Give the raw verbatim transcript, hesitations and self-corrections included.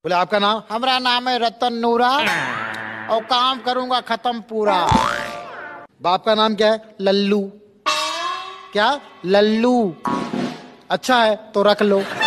बोले आपका नाम? हमारा नाम है रतन नूरा और काम करूंगा खत्म पूरा। बाप का नाम क्या है? लल्लू। क्या? लल्लू। अच्छा है तो रख लो।